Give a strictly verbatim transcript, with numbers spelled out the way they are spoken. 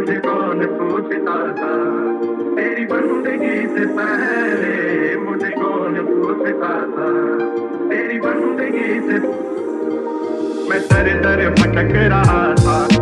मुझे कौन पूछता था, तेरी बंदगी से पहले मुझे कौन पूछता था, तेरी बंदगी से मैं दर दर भटक रहा था।